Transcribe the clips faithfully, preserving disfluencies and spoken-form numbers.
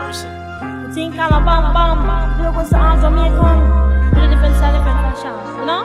person. You think I'm a bam bam? You go to all Jamaican, with a different style, different fashion, you know?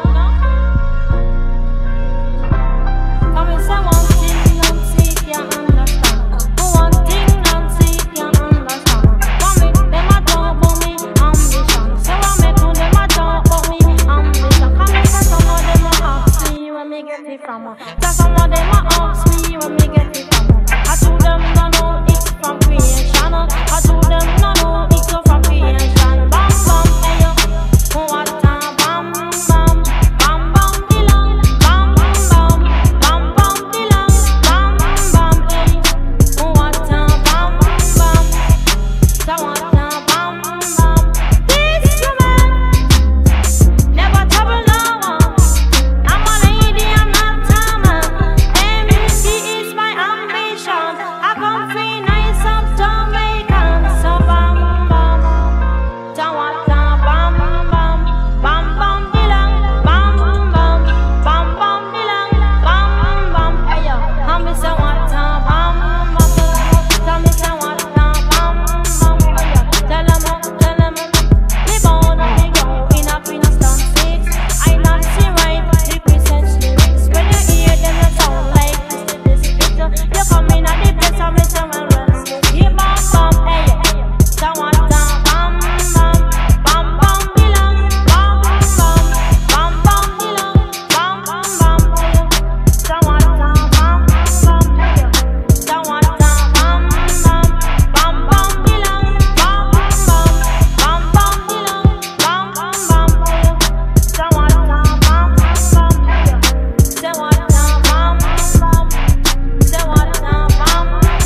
Come and say one thing, Nancy can't understand. One thing, Nancy can't understand. For me, them a talk about me ambition. So what me do, them a talk about me ambition. Come and say some of them a ask me where me get it from. Cause some of them a ask me where me get it from. I told them no no, it's from creation. I told them no no, it's from creation. Bam bam, hey yo, what a bam bam, bam bam dilang, bam bam, bam bam dilang, bam bam, hey, what a bam bam, so what a bam bam. This woman never trouble no one. I'm a lady, I'm not a man. M C is my ambition. I come free nice of Jamaican. So bam bam, so what a bam bam, bam bam dilang, bam bam, bam bam dilang, bam bam. Hey yo, I'm a so what a bam bam. Tell me so what a bam bam. Hey yo, tell 'em up, tell 'em up. Me born and me grow in a Queenstown six. I not see right the Christian lyrics. When you hear them, you sound like this, this, this. You come in at the place and me say well, well, yeah, bam bam. Hey yo, so what a bam bam, bam bam dilang, bam bam, bam bam dilang, bam bam. Hey yo, so what a bam bam. Hey yo, so what a bam bam, bam bam dilang, bam bam, bam bam dilang, bam bam. Hey yo, so what a bam bam. Hey yo, so what a bam bam, so what a bam bam.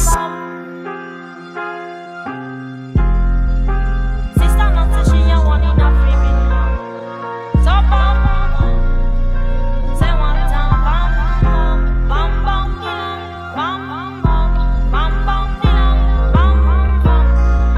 Sister Nancy, she a one in a free million. So bam bam, say what a bam bam, bam bam dilang, bam bam, bam bam dilang, bam bam,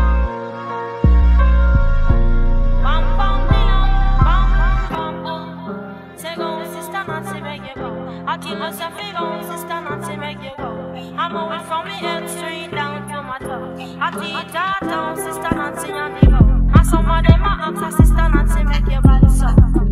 bam bam dilang, bam bam. Say go, Sister Nancy, make you go. I tell us if you go, Sister Nancy, make you go. I'm away from me head straight down to my toe. I teach her down, Sister Nancy, and they go. And some of them a ask her, Sister Nancy, make your body so.